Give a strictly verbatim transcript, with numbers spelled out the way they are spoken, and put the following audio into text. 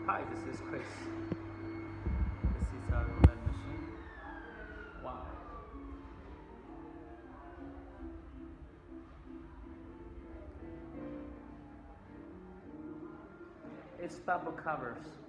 Hi, this is Chris. This is our roulette machine. Wow. It's bubble covers.